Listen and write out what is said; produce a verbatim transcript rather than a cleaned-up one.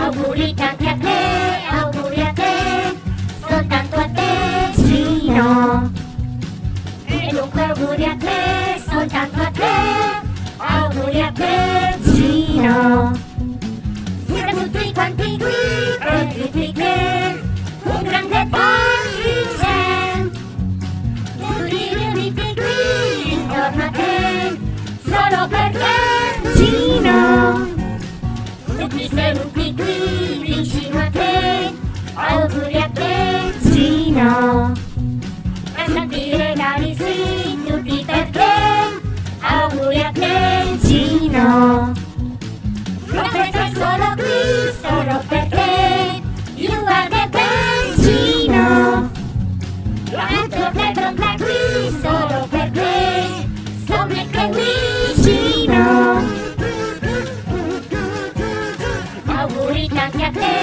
Auguri tanti a te, auguri a te, soltanto a te, Gino. E dunque auguri a te, soltanto a te, auguri a te, Gino. Siamo tutti quanti qui, e tutti che un grande party c'è. Tutti riuniti qui, intorno a te, solo per te, Gino. Tutti seduti qui, vicino a te, auguri a te, Gino. E tanti regali sì, tutti per te, auguri a te, Gino. La festa è solo qui, solo per te, you are the best, Gino. La tornetta è qui, solo per te, so make a wish, Gino. Auguri tanti a te.